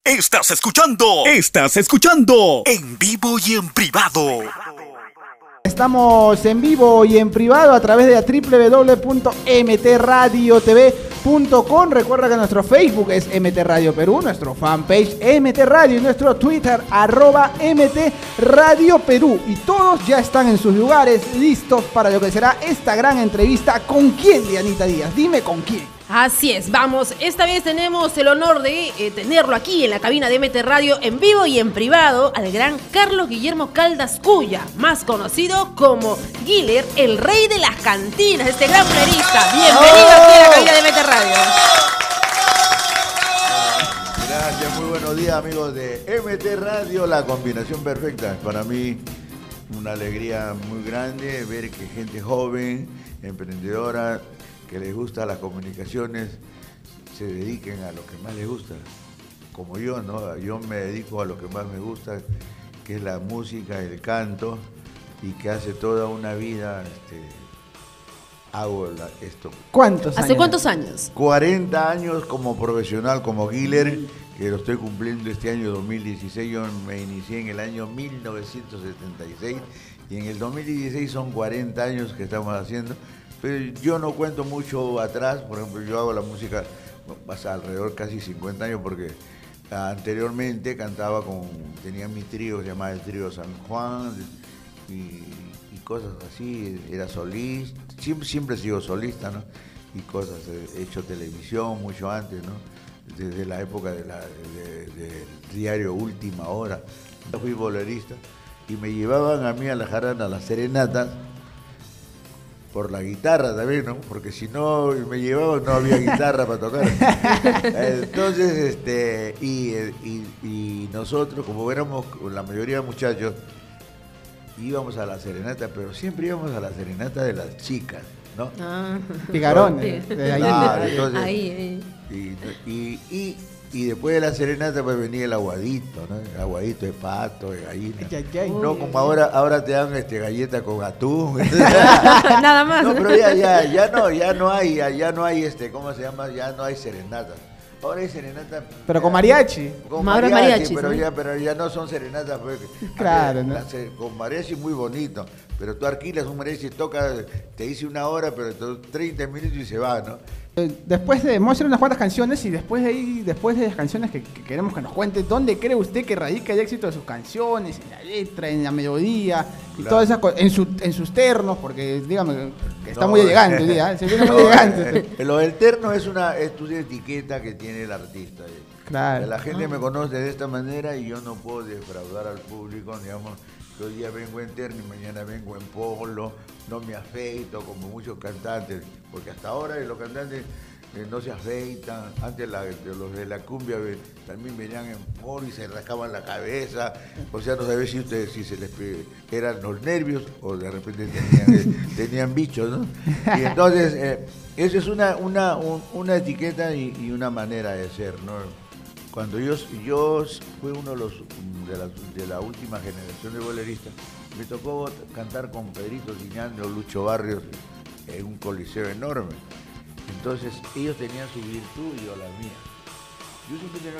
Estás escuchando en vivo y en privado. Estamos en vivo y en privado a través de www.mtradiotv.com. Recuerda que nuestro Facebook es MT Radio Perú, nuestro fanpage MT Radio y nuestro Twitter @MT Radio Perú. Y todos ya están en sus lugares listos para lo que será esta gran entrevista. ¿Con quién, Dianita Díaz? Dime con quién. Así es, vamos, esta vez tenemos el honor de tenerlo aquí en la cabina de MT Radio en vivo y en privado al gran Carlos Guillermo Caldas Cuya, más conocido como Guiller, el rey de las cantinas, este gran plerista. Bienvenido aquí a la cabina de MT Radio. Gracias, muy buenos días amigos de MT Radio, la combinación perfecta. Para mí una alegría muy grande ver que gente joven, emprendedora, que les gusta las comunicaciones, se dediquen a lo que más les gusta, como yo, ¿no? Yo me dedico a lo que más me gusta, que es la música, el canto, y que hace toda una vida hago esto. ¿Cuántos años? ¿Hace cuántos años? 40 años como profesional, como Guiller, que lo estoy cumpliendo este año 2016. Yo me inicié en el año 1976 y en el 2016 son 40 años que estamos haciendo. Pero yo no cuento mucho atrás. Por ejemplo, yo hago la música pasa alrededor casi 50 años porque anteriormente tenía mi trío, se llamaba el Trío San Juan y cosas así, era solista, siempre he sido solista, ¿no? Y cosas, he hecho televisión mucho antes, ¿no? Desde la época del diario Última Hora. Yo fui bolerista y me llevaban a mí a la jarana, a las serenatas, por la guitarra también, ¿no? Porque si no me llevaban no había guitarra para tocar. Entonces, y nosotros, como éramos la mayoría de muchachos, íbamos a la serenata, pero siempre íbamos a la serenata de las chicas, ¿no? Picarones. Claro, entonces, ahí. Y después de la serenata pues venía el aguadito, ¿no? El aguadito de pato, de gallina. No como ahora te dan galleta con atún. Nada más. No, pero ya no hay, ¿cómo se llama? Ya no hay serenata. Ahora hay serenata. Pero con mariachi. Con ahora mariachi, mariachis, pero ya no son serenatas. Pues, claro, ¿no? Con mariachi muy bonito. Pero tú alquilas un mariachi, te dice una hora, pero 30 minutos y se va, ¿no? Vamos a hacer unas cuantas canciones y después de las canciones que queremos que nos cuente, ¿dónde cree usted que radica el éxito de sus canciones? En la letra, en la melodía y todas esas cosas, en sus ternos, porque dígame que está muy elegante el día, se viene muy elegante. Lo del terno es una etiqueta que tiene el artista. Claro. La gente me conoce de esta manera y yo no puedo defraudar al público, digamos, que hoy día vengo en terno y mañana vengo en polo, no me afeito como muchos cantantes, porque hasta ahora los cantantes no se afeitan. Antes los de la cumbia también venían en polo y se rascaban la cabeza, o sea, no sabía si se les eran los nervios o de repente tenían bichos, ¿no? Y entonces, eso es una etiqueta y una manera de ser, ¿no? Cuando yo fui uno de la última generación de boleristas, me tocó cantar con Pedrito Ciñano, Lucho Barrios, en un coliseo enorme. Entonces, ellos tenían su virtud y yo la mía. Yo siempre tenía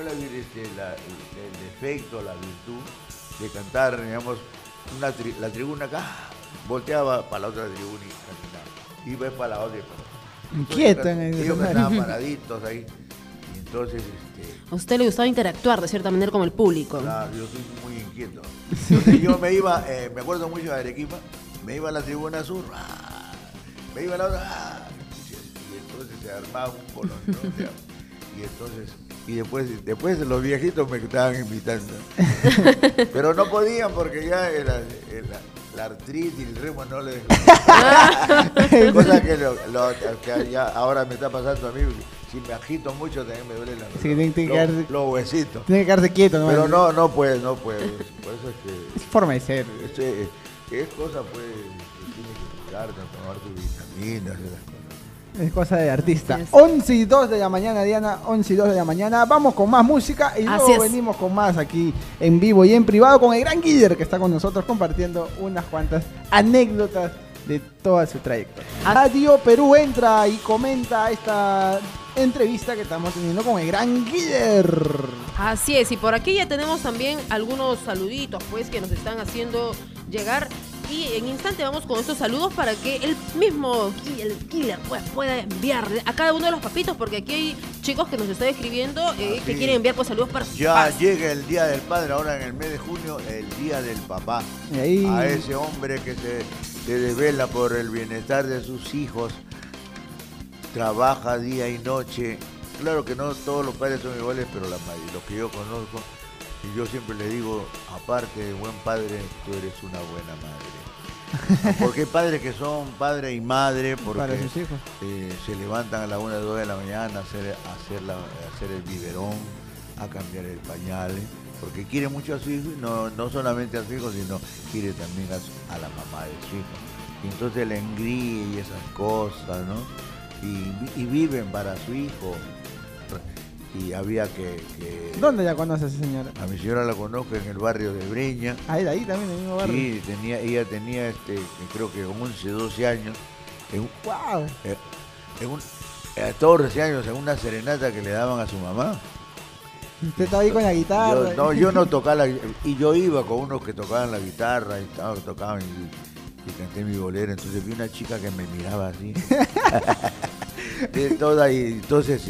el defecto, la virtud de cantar, digamos, la tribuna acá, volteaba para la otra tribuna y caminaba. Iba para la otra. Inquieto en el ellos estaban paraditos ahí. Y entonces, A usted le gustaba interactuar de cierta manera con el público. Claro, yo soy muy inquieto. Entonces yo me iba, me acuerdo mucho de Arequipa, me iba a la tribuna sur, me iba a la otra, y entonces se armaba un colón, ¿no? Y entonces, después los viejitos me estaban invitando. Pero no podían porque ya la artritis y el remo no le dejaban. Cosa que ya ahora me está pasando a mí. Si me agito mucho también me duele los huesitos. Tiene que quedarse quieto, ¿no? Pero no puede. Por eso es que... Es forma de ser. Es cosa, pues, tienes que cuidarte, tomar tus vitaminas, esas cosas. Es cosa de artista. 11 y 2 de la mañana, Diana, 11 y 2 de la mañana. Vamos con más música y luego venimos con más aquí en vivo y en privado con el gran Guiller que está con nosotros compartiendo unas cuantas anécdotas de toda su trayectoria. Radio Perú entra y comenta esta entrevista que estamos teniendo con el gran Guiller. Así es, y por aquí ya tenemos también algunos saluditos pues que nos están haciendo llegar. Y en instante vamos con estos saludos para que el mismo el Killer pues, pueda enviarle a cada uno de los papitos, porque aquí hay chicos que nos están escribiendo que quieren enviar pues, saludos para sus Ya papás. llega el Día del Padre, ahora en el mes de junio, el Día del Papá. Y ahí... A ese hombre que se desvela por el bienestar de sus hijos, trabaja día y noche. Claro que no todos los padres son iguales, pero la mayoría, los que yo conozco, y yo siempre le digo, aparte de buen padre, tú eres una buena madre. Porque hay padres que son padre y madre porque para sus hijos. Se levantan a las 1 o 2 de la mañana a hacer el biberón, a cambiar el pañal, porque quiere mucho a su hijo, y no solamente a su hijo, sino quiere también a la mamá de su hijo. Y entonces la engríe y esas cosas, ¿no? Y viven para su hijo. Y había que... ¿Dónde ya conoce a esa señora? A mi señora la conozco en el barrio de Breña. Ahí también, en el mismo barrio. Sí, ella tenía creo que 11, 12 años. ¡Wow! A todos los años en una serenata que le daban a su mamá. Usted estaba ahí con la guitarra. Yo no tocaba y yo iba con unos que tocaban la guitarra y tocaban y canté mi bolero. Entonces vi una chica que me miraba así. Entonces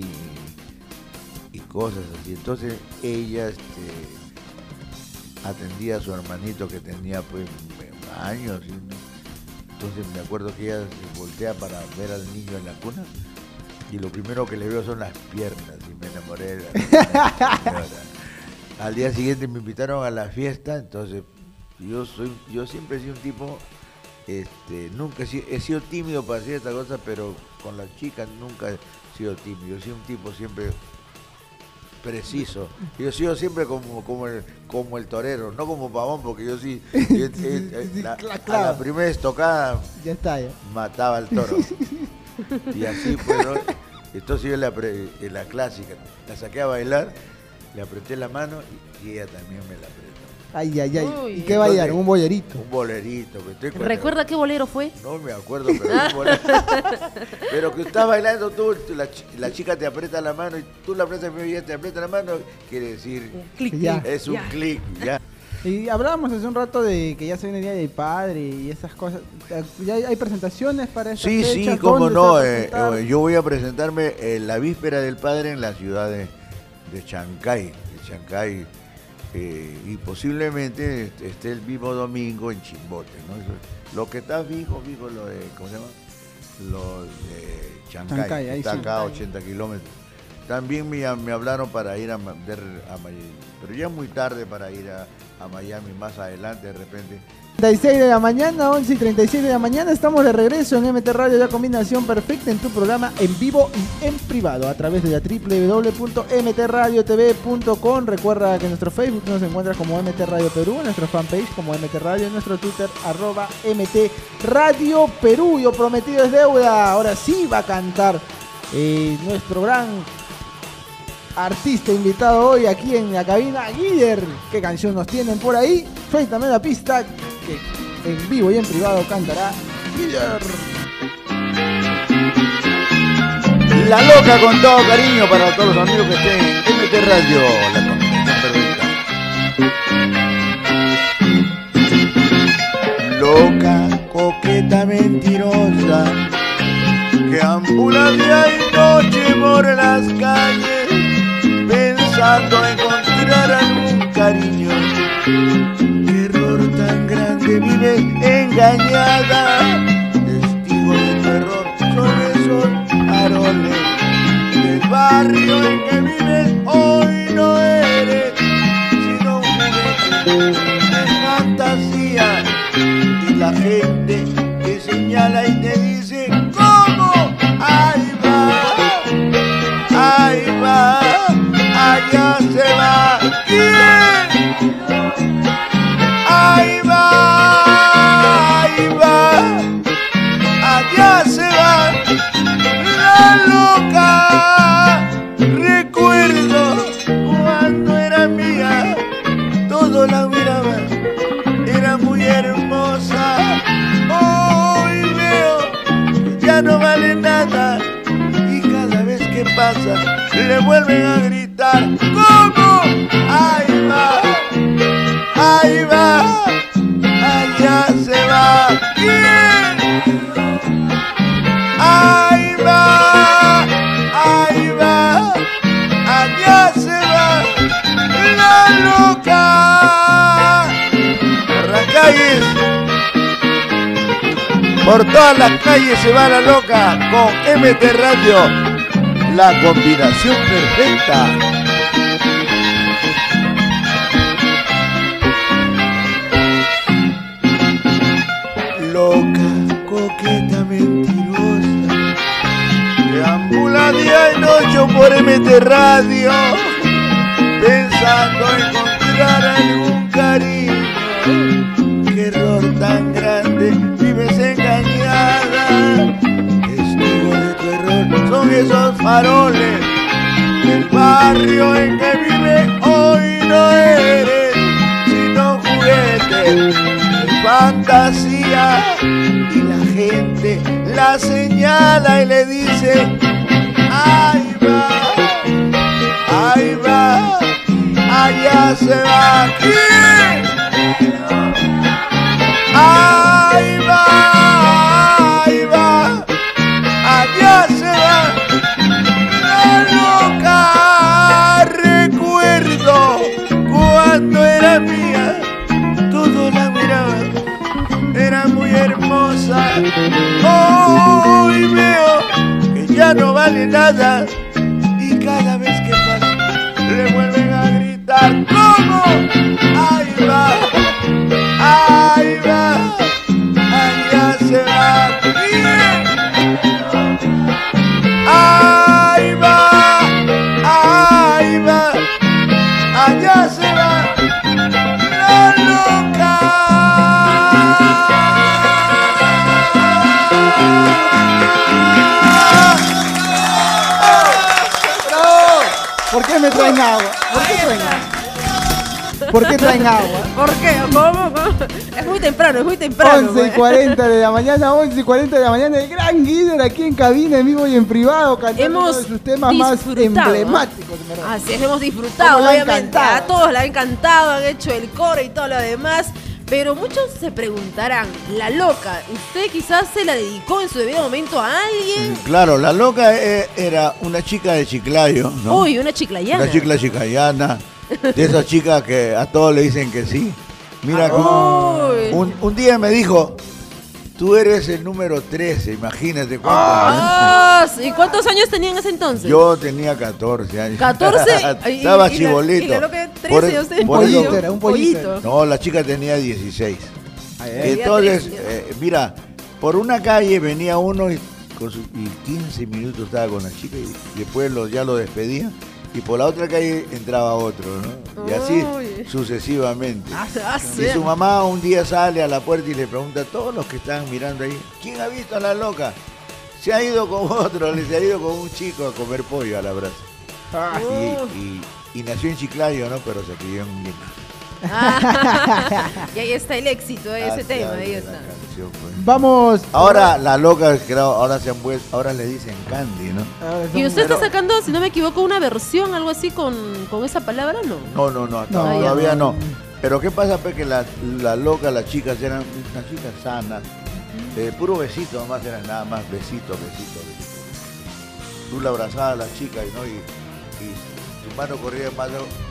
y cosas así. Entonces ella atendía a su hermanito que tenía pues años. ¿No? Entonces me acuerdo que ella se voltea para ver al niño en la cuna y lo primero que le veo son las piernas y me enamoré de la señora. Al día siguiente me invitaron a la fiesta, entonces yo siempre he sido un tipo, nunca he sido tímido para hacer esta cosa, pero con las chicas nunca he sido tímido. Yo he sido un tipo siempre preciso. Yo he sido siempre como el torero, no como Pavón, porque yo sí, a la primera estocada ya está, ya mataba al toro. Y así pues, ¿no? Entonces yo en la clásica la saqué a bailar, le apreté la mano y ella también me la apretó. Ay. Uy. ¿Y qué bailar? ¿Un bolerito? Un bolerito. ¿Recuerda qué bolero fue? No me acuerdo, pero un bolero. Pero que estás bailando tú, la chica te aprieta la mano y tú la apretas y ella te aprieta la mano, quiere decir, Clic, ya. es un clic, ya. Y hablábamos hace un rato de que ya se viene el Día del Padre y esas cosas. ¿Ya hay presentaciones para esa fecha? Sí, cómo ¿Dónde no. se va a presentar? Yo voy a presentarme la víspera del Padre en la ciudad de Chancay. Y posiblemente esté el mismo domingo en Chimbote, ¿no? Lo que está fijo lo de, ¿cómo se llama? Lo de Chancay, ahí está sí. acá a 80 kilómetros. También me hablaron para ir a Miami, pero ya es muy tarde para ir a Miami, más adelante de repente. 36 de la mañana, 11 y 36 de la mañana, estamos de regreso en MT Radio, la combinación perfecta en tu programa en vivo y en privado a través de la www.mtradiotv.com. Recuerda que en nuestro Facebook nos encuentras como MT Radio Perú, en nuestro fanpage como MT Radio, en nuestro Twitter @MT Radio Perú. Yo prometido es deuda, ahora sí va a cantar nuestro gran artista invitado hoy aquí en la cabina, Guiller. ¿Qué canción nos tienen por ahí? Suéltame la pista que en vivo y en privado cantará Guiller. La loca con todo cariño para todos los amigos que estén en MT Radio, la combinación perfecta. Loca, coqueta, mentirosa, que ambula día y noche por las calles, pensando encontrar algún cariño. Qué error tan grande, vives engañada, testigo de tu error son esos faroles del barrio en que vives. Hoy no eres sino un juguete de fantasía, y la gente te señala y te dice ¿cómo? Ahí va, allá se va. ¿Quién? Ahí va, allá se va. La loca, recuerdo cuando era mía, todo la miraba, era muy hermosa. Hoy veo que ya no vale nada, y cada vez que casa, le vuelven a gritar, ¿cómo? Ahí va, ahí va, allá se va. ¿Quién? Ahí va, allá se va, la loca. Por las calles, por todas las calles se va la loca con MT Radio, la combinación perfecta. Loca, coqueta, mentirosa, deambula día y noche por MT Radio, pensando encontrar algún cariño. Qué error tan grande, vives engañada. Testigo de tu error son esos faroles del barrio en que vive hoy. No eres sino juguete, fantasía, y la gente la señala y le dice, ahí va, allá se va. ¿Quién? Ahí va, allá se va, la loca. Recuerdo cuando era mía, todos la miraban, era muy hermosa. Hoy veo que ya no vale nada, y cada vez que pasa le vuelven a gritar, ¿cómo? Ahí va, allá se va. ¿Quién? Ahí va, allá se va, la loca. ¿Por qué me traen agua? ¿Por qué traen agua? ¿Por qué traen agua? ¿Por qué? ¿Cómo? Es muy temprano, 11:40 de la mañana, 11:40 de la mañana. El gran Guider aquí en cabina, en vivo y en privado, cantando uno de sus temas más emblemáticos. Así es, hemos disfrutado, obviamente. A todos la han encantado, han hecho el coro y todo lo demás. Pero muchos se preguntarán, la loca, ¿usted quizás se la dedicó en su debido momento a alguien? Claro, la loca era una chica de Chiclayo, ¿no? Uy, una chiclayana. Una chica chiclayana, de esas chicas que a todos le dicen que sí. Mira, un día me dijo, tú eres el número 13, imagínate cuántos. ¿Y cuántos años tenía en ese entonces? Yo tenía 14 años. ¿14? Estaba chibolito. Y la loca 13, yo sé. Un pollito. No, la chica tenía 16. Entonces, mira, por una calle venía uno y 15 minutos estaba con la chica y después ya lo despedía. Y por la otra calle entraba otro, ¿no? Y así sucesivamente. Y su mamá un día sale a la puerta y le pregunta a todos los que están mirando ahí, ¿quién ha visto a la loca? Se ha ido con otro, se ha ido con un chico a comer pollo a la brasa. Y nació en Chiclayo, ¿no? Pero se crió en Lima. Y ahí está el éxito de ese tema, ahí está. Canción, pues. Vamos. Ahora la loca, ahora se han vuelto, ahora le dicen Candy, ¿no? Y usted está sacando, si no me equivoco, una versión, algo así con esa palabra, ¿no? No, todavía no. Pero ¿qué pasa, pues? Que la loca, las chicas eran unas chicas sanas, puro besito nomás, eran nada más, besito. Tú la abrazabas a la chica, ¿no? Y tu mano corría más,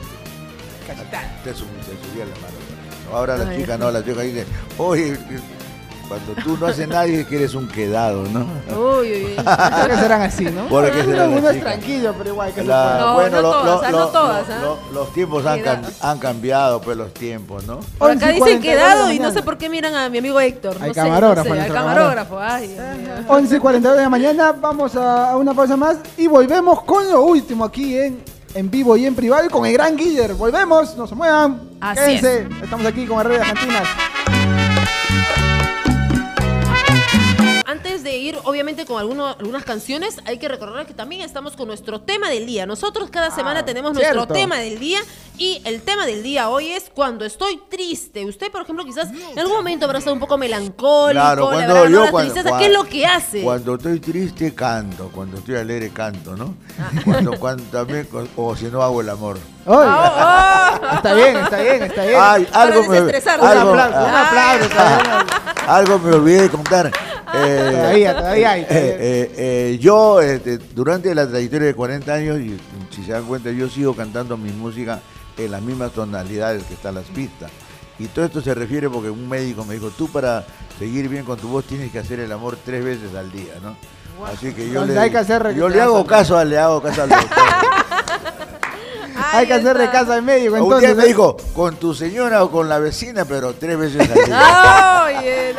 te subía la mano. Ahora la chica no, la chica dice, oye, cuando tú no haces nadie que eres un quedado, ¿no? ¿Por qué serán así, no? ¿Por qué serán Uno así? es tranquilo, pero igual que no todas. Los tiempos han cambiado, pues los tiempos, ¿no? Por acá dicen quedado y no sé por qué miran a mi amigo Héctor. Al camarógrafo. Al camarógrafo, ay. 11:42 de la mañana, vamos a una pausa más y volvemos con lo último aquí en vivo y en privado y con el gran Guiller. Volvemos, no se muevan. Quédense, estamos aquí con Herrera Argentinas. Antes de seguir, obviamente, con algunas canciones, hay que recordar que también estamos con nuestro tema del día. Nosotros cada semana tenemos nuestro tema del día y el tema del día hoy es cuando estoy triste. Usted, por ejemplo, quizás en algún momento habrá estado un poco melancólico, Claro, tristeza. ¿Qué es lo que hace? Cuando estoy triste canto, cuando estoy alegre canto, ¿no? Cuando también, o si no hago el amor. Está bien. Ay, algo me, algo me olvidé de contar. Todavía hay. Yo, durante la trayectoria de 40 años, y si se dan cuenta, yo sigo cantando mi música en las mismas tonalidades que están las pistas. Y todo esto se refiere porque un médico me dijo, tú para seguir bien con tu voz tienes que hacer el amor 3 veces al día, ¿no? Wow. Así que yo le hago caso al doctor. Hay que hacerle caso al médico. Entonces, un día me dijo, con tu señora o con la vecina, pero 3 veces al día. Oye,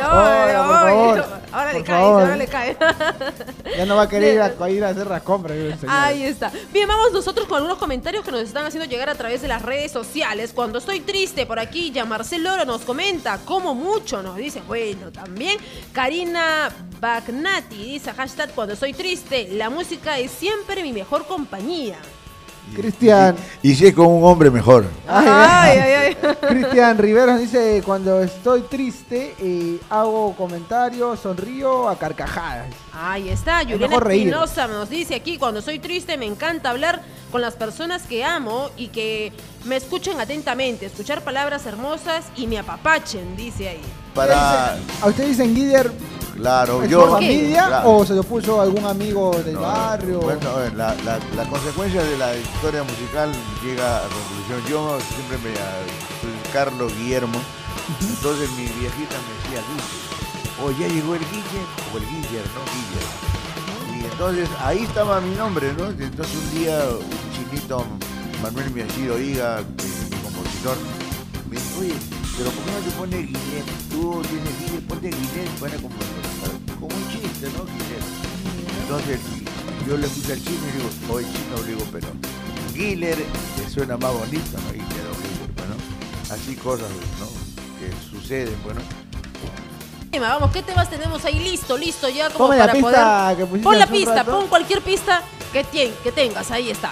ahora le cae. Ya no va a querer ir a hacer las compras. Ahí está. Bien, vamos nosotros con algunos comentarios que nos están haciendo llegar a través de las redes sociales. Cuando estoy triste, por aquí, ya Marcelo Loro nos comenta, como mucho, nos dice, bueno, también. Karina Bagnati dice, hashtag, cuando estoy triste, la música es siempre mi mejor compañía. Cristian. Y si es con un hombre, mejor. Ay. Cristian Riveros dice, cuando estoy triste, hago comentarios, sonrío a carcajadas. Ahí está. Juliana Espinosa nos dice aquí, cuando soy triste me encanta hablar con las personas que amo y que me escuchen atentamente, escuchar palabras hermosas y me apapachen, dice ahí. ¿A usted dicen Guider? Claro, ¿En yo. su familia claro. o se lo puso algún amigo del barrio? Bueno, la consecuencia de la historia musical llega a conclusión. Yo siempre soy Carlos Guillermo, entonces mi viejita me decía Guille, o ya llegó el Guille, o el Guiller, ¿no? Guiller. Y entonces ahí estaba mi nombre, ¿no? Entonces un día un chinito, Manuel Miachiro Higa, mi compositor, me dijo, oye, pero ¿por qué no te pones Guillet? Tú tienes Guillet, ponte Guillet, pone como un chiste, ¿no? Guillet. Entonces yo le puse al chino y digo, oye chino, le digo, pero Guiller le suena más bonito, ¿no? Y quedó Guiller, bueno. Así cosas, ¿no? Que suceden, bueno. Vamos, ¿qué temas tenemos ahí? Listo, ya como Ponme para la pista que pon la pista, pon cualquier pista que tengas, ahí está.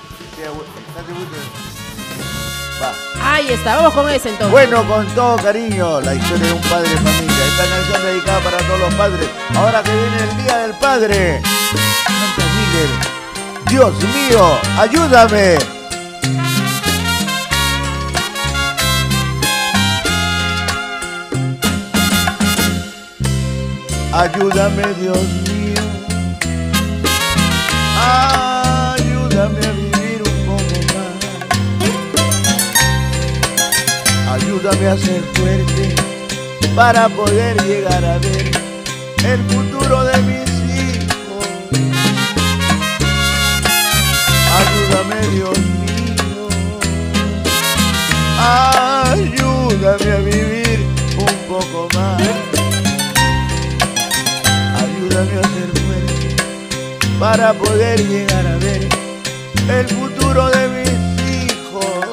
Va. Ahí está, vamos con ese entonces. Bueno, con todo cariño, la historia de un padre de familia. Esta canción dedicada para todos los padres. Ahora que viene el Día del Padre. Canta Miguel. Dios mío, ayúdame. Ayúdame, Dios mío. Ayúdame a vivir un poco más. Ayúdame a ser fuerte para poder llegar a ver el futuro de mis hijos. Ayúdame, Dios mío. Ayúdame a vivir un poco más. Ayúdame a ser fuerte para poder llegar a ver el futuro de mis hijos.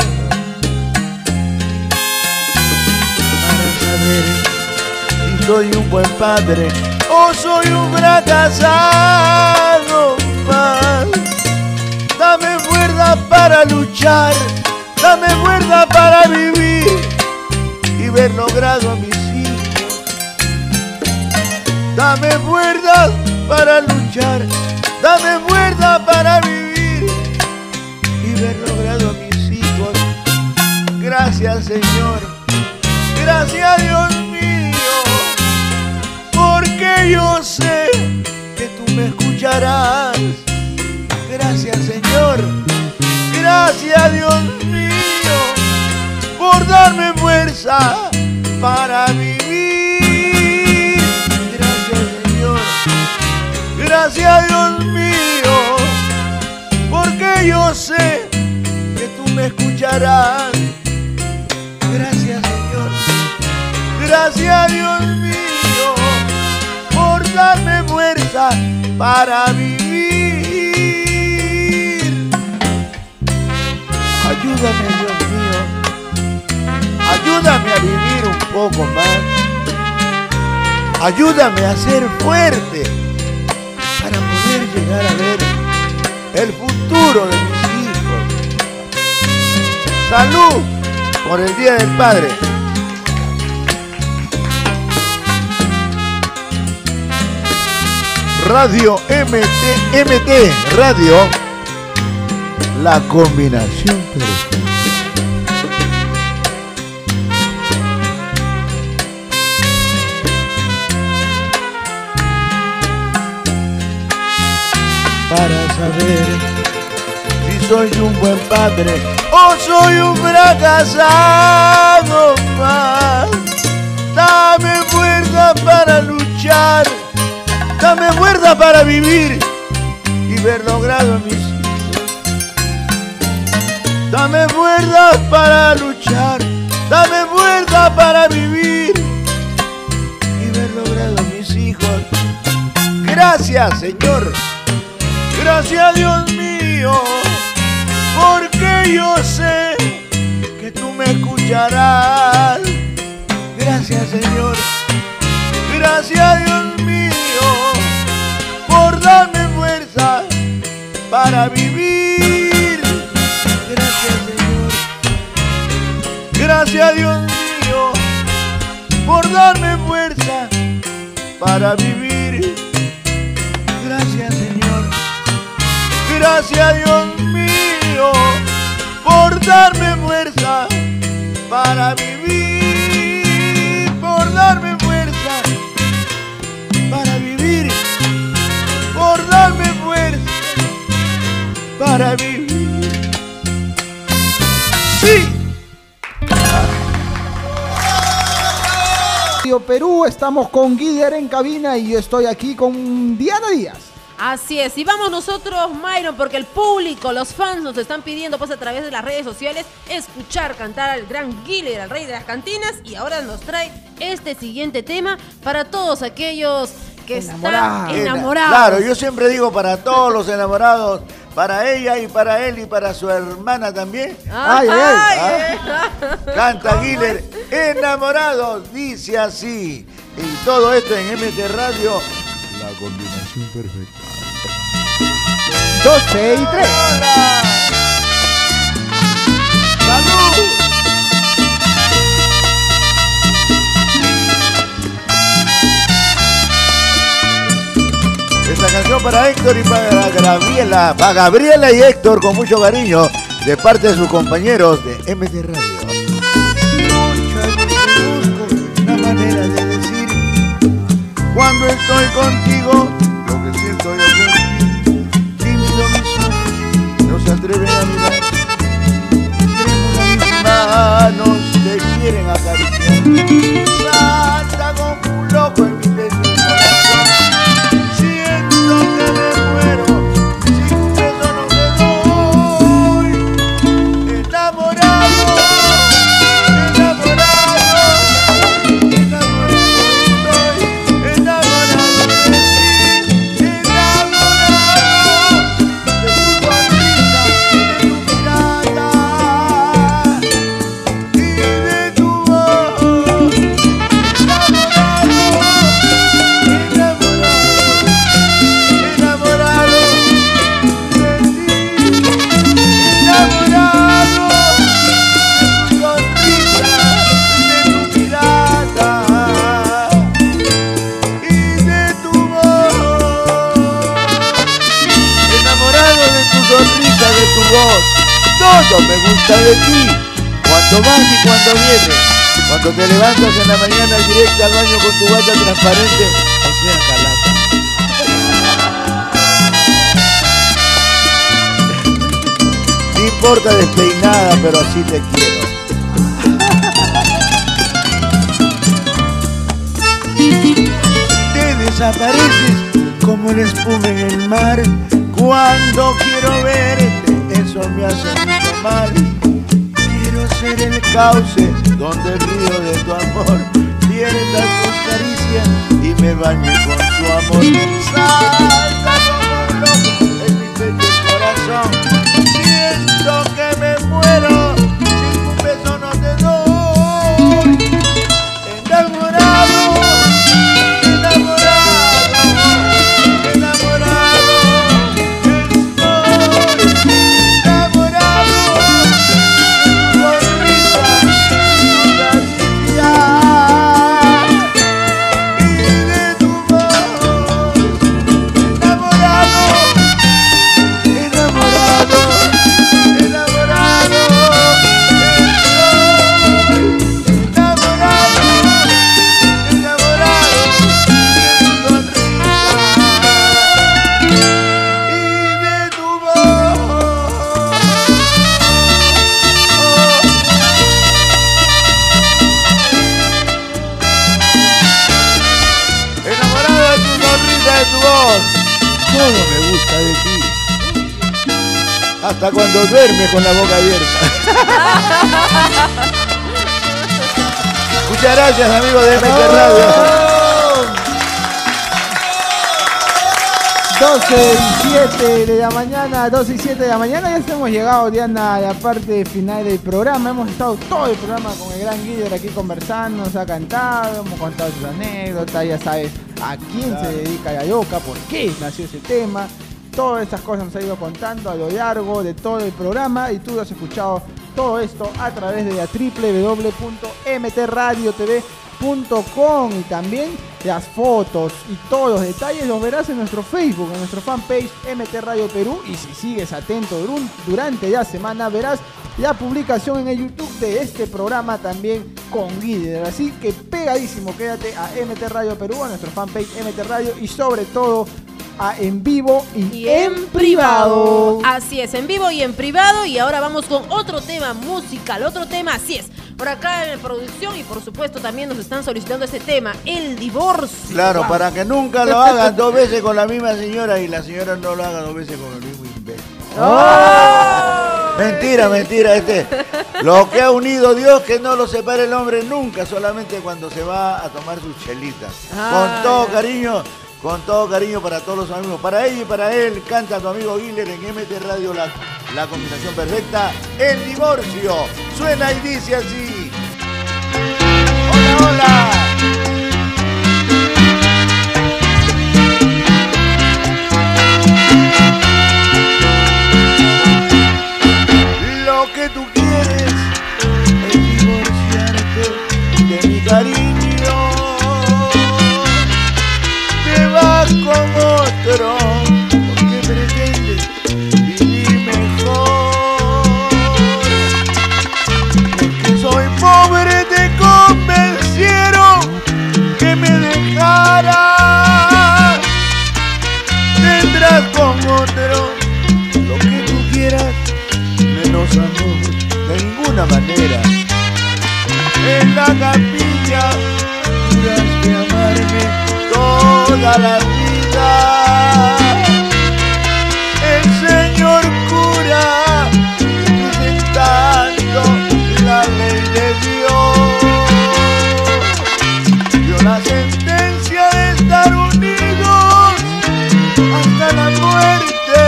Para saber si soy un buen padre o soy un fracasado más. Dame fuerza para luchar, dame fuerza para vivir y ver logrado a mis hijos. Dame fuerza para luchar, dame fuerza para vivir y ver logrado a mis hijos. Gracias, Señor, gracias, Dios mío, porque yo sé que tú me escucharás. Gracias, Señor, gracias, Dios mío, por darme fuerza para vivir. Gracias, Dios mío, porque yo sé que tú me escucharás. Gracias, Señor, gracias, Dios mío, por darme fuerza para vivir. Ayúdame, Dios mío, ayúdame a vivir un poco más. Ayúdame a ser fuerte llegar a ver el futuro de mis hijos. ¡Salud por el Día del Padre! Radio MT Radio, la combinación perfecta. Para saber si soy un buen padre o soy un fracasado más. Dame fuerza para luchar, dame fuerza para vivir y ver logrado mis hijos. Dame fuerza para luchar, dame fuerza para vivir y ver logrado mis hijos. Gracias, Señor. Gracias, Dios mío, porque yo sé que tú me escucharás. Gracias, Señor. Gracias, Dios mío, por darme fuerza para vivir. Gracias, Señor. Gracias, Dios mío, por darme fuerza para vivir. Gracias, Señor. Gracias, Dios mío, por darme fuerza para vivir, por darme fuerza para vivir, por darme fuerza para vivir. ¡Sí! Radio Perú, estamos con Guiller en cabina y yo estoy aquí con Diana Díaz. Así es, y vamos nosotros, Myron, porque el público, los fans nos están pidiendo pues a través de las redes sociales escuchar cantar al gran Guiller, al rey de las cantinas, y ahora nos trae este siguiente tema para todos aquellos que están enamorados. Claro, yo siempre digo para todos los enamorados, para ella y para él y para su hermana también. Ay, ay, ay. Canta Guiller, enamorados, dice así. Y todo esto en MT Radio, la combinación perfecta. 12 y 3. ¡Hola! ¡Salud! Esta canción para Héctor y para Gabriela. Para Gabriela y Héctor con mucho cariño de parte de sus compañeros de MT Radio. Busco una manera de decir cuando estoy contigo lo que siento yo por ti. Tímido mis ojos no se atreven a mirar. Trémulas mis manos te quieren acariciar. Salta como un loco en mi pecho y corazón. Siento que me muero si un beso no te doy. Enamorado, enamorado, enamorado estoy, enamorado de ti, enamorado de tu sonrisa, de tu mirada y de tu voz. Enamorado, enamorado, enamorado de ti, enamorado de tu sonrisa, de tu mirada y de tu voz. Enamorado de tu sonrisa, de tu voz. Todo me gusta de ti. Cuando vas y cuando vienes. Cuando te levantas en la mañana directa al baño con tu bata transparente, o sea, calata. No importa despeinada, pero así te quiero. Te desapareces como la espuma en el mar. Cuando quiero verte, eso me hace mucho mal. Quiero ser el cauce donde el río de tu amor pierda sus caricias y me bañe con su amor. Salta como un loco en mi pecho y corazón. Siento que me muero si un beso no te doy. Enamorado, enamorado, enamorado Todo me gusta de ti. Hasta cuando duerme con la boca abierta. Muchas gracias, amigos de MT Radio. 12:07 de la mañana, 12:07 de la mañana, ya hemos llegado, Diana, a la parte final del programa. Hemos estado todo el programa con el gran Guiller aquí conversando, nos ha cantado, hemos contado sus anécdotas, ya sabes a quién se dedica la loca, por qué nació ese tema. Todas estas cosas nos ha ido contando a lo largo de todo el programa y tú has escuchado todo esto a través de la www.mtradiotv.com y también las fotos y todos los detalles los verás en nuestro Facebook, en nuestro fanpage MT Radio Perú, y si sigues atento durante la semana verás la publicación en el YouTube de este programa también con Guiller. Así que pegadísimo, quédate a MT Radio Perú, a nuestro fanpage MT Radio y sobre todo a En Vivo y en Privado. Así es, en vivo y en privado. Y ahora vamos con otro tema musical, otro tema, así es, por acá en producción, y por supuesto también nos están solicitando este tema, el divorcio. Claro, para que nunca lo hagan 2 veces con la misma señora y la señora no lo haga 2 veces con el mismo imbécil. ¡Oh! Mentira, lo que ha unido Dios, que no lo separe el hombre nunca, solamente cuando se va a tomar sus chelitas. Con todo cariño para todos los amigos, para ella y para él, canta tu amigo Guiller en MT Radio, la combinación perfecta, el divorcio. Suena y dice así. Hola, hola. Lo que tú quieres es divorciarte de mi cariño. Con otro, porque pretendes vivir mejor. Porque soy pobre, te convencieron que me dejaras. Tendrás con otro lo que tú quieras, menos amor, de ninguna manera. En la capilla juraste amarme toda la vida. El señor cura presentando la ley de Dios dio la sentencia de estar unidos hasta la muerte,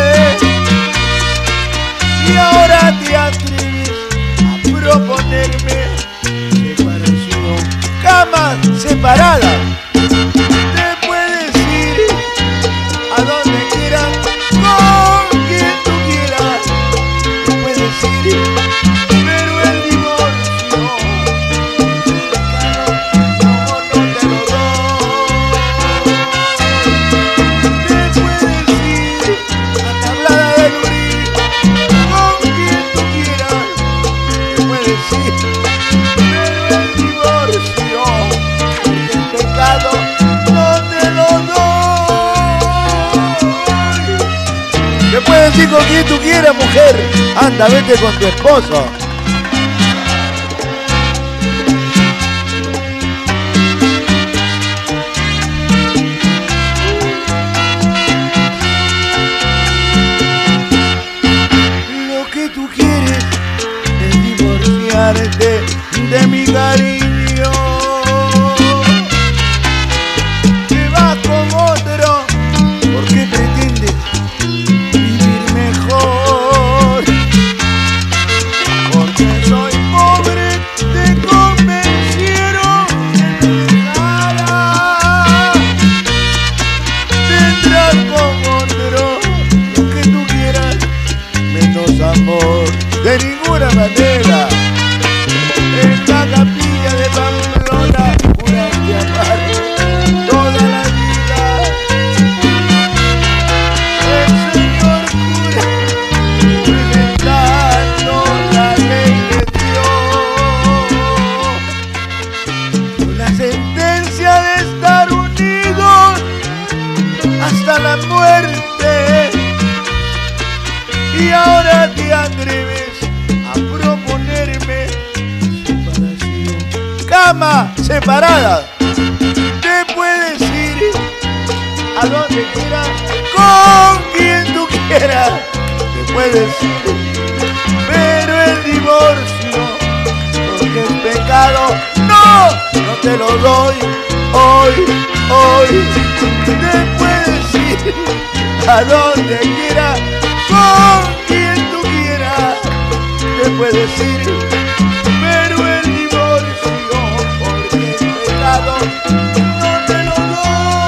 y ahora te atreves a proponerme separación, camas separadas. Pero el divorcio no te lo doy. Te puedes ir a Tablada del Urí con quien tú quieras. Te puedes ir, pero el divorcio, el pecado, no te lo doy. Te puedes ir con quien tú quieras, mujer. Anda, vete con tu esposo. Lo que tú quieres es divorciarte de mi cariño. Te vas con otro porque pretendes vivir mejor. Porque soy pobre, te convencieron que me dejaras. Tendrás con otro lo que tú quieras, menos amor, de ninguna manera. En la capilla de Pamplona juraste amar toda la vida. El señor cura presentando la ley de Dios, la sentencia de estar unidos hasta la muerte, y ahora te atreves a proponerme separación, cama separada. Te puedes ir a a donde quieras, con quien tú quieras, te puedes ir. Pero el divorcio, porque es pecado, no te lo doy hoy. Te puedes ir a donde quieras, con quien tú quieras, te puedes ir. Pero el divorcio, porque es pecado, no te lo doy.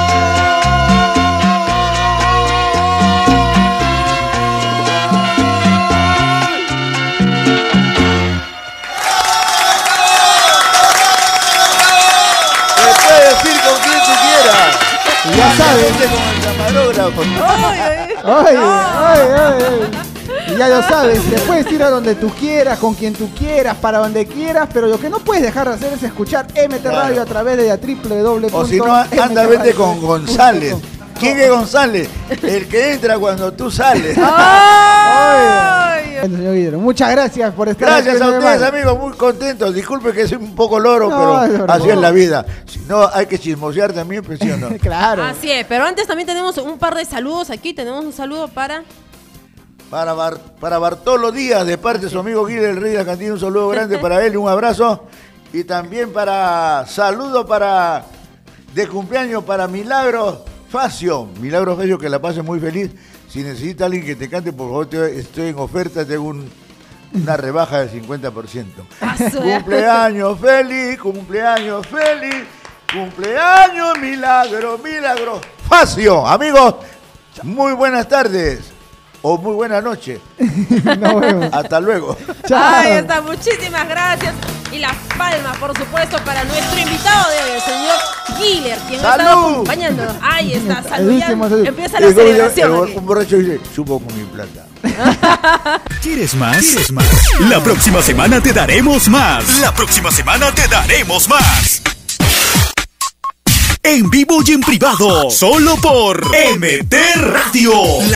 Te puedes ir con quien tú quieras. Y ya sabes. Como el camarógrafo. Y ya lo sabes, te puedes ir a donde tú quieras, con quien tú quieras, para donde quieras, pero lo que no puedes dejar de hacer es escuchar MT Radio a través de www. O si no, anda, vete con González. ¿Quién es González? El que entra cuando tú sales. Bueno, señor Guillermo, muchas gracias por estar aquí. Gracias a ustedes, amigos, muy contentos. Disculpe que soy un poco loro, pero así es la vida. Si no, hay que chismosear también, pues sí o no. Claro. Así es, pero antes también tenemos un par de saludos aquí. Tenemos un saludo para Bartolo Díaz, de parte de su amigo Guillermo, el rey de la cantina. Un saludo grande para él y un abrazo. Y también saludo de cumpleaños para Milagro Facio, que la pase muy feliz. Si necesita alguien que te cante, por favor, estoy en oferta, tengo una rebaja del 50%. Cumpleaños feliz, Milagro Facio. Amigos, muy buenas tardes o muy buenas noches. Nos vemos. Hasta luego. Chao. Ahí está, muchísimas gracias. Y las palmas, por supuesto, para nuestro invitado de hoy, el señor Guiller, quien nos está acompañándonos. Ahí está, saludando. Empieza la celebración. Un borracho dice, subo con mi plata. ¿Quieres más? La próxima semana te daremos más. En vivo y en privado, solo por MT Radio.